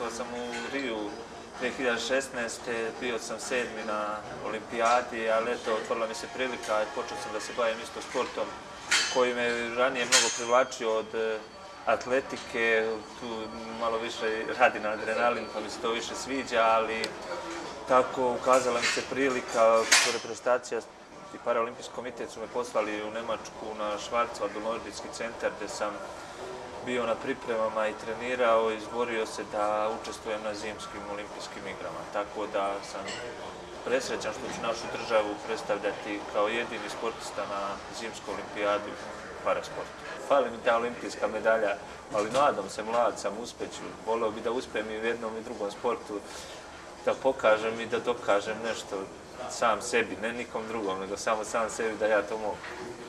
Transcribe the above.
učestvovao sam u Riju 2016. Bio sam 7. na olimpijadi, ali eto, otvorila mi se prilika i počeo sam da se bavim isto sportom koji me ranije mnogo privlačio od atletike, tu malo više radi na adrenalin pa mi se to više sviđa, ali tako ukazala mi se prilika, reprezentacija i Paraolimpijski komitet su me poslali u Nemačku na Schwarzwald, u Nordijski centar, gde sam bio na pripremama i trenirao i izborio se da učestvujem na zimskim olimpijskim igrama. Tako da sam presrećan što ću našu državu predstavljati kao jedini sportista na zimsku olimpijadu u parasportu. Fali mi ta olimpijska medalja, ali nadam se, mlad sam, uspeću. Voleo bi da uspem i u jednom i drugom sportu, da pokažem i da dokažem nešto sam sebi, ne nikom drugom, nego samo sam sebi da ja to mogu.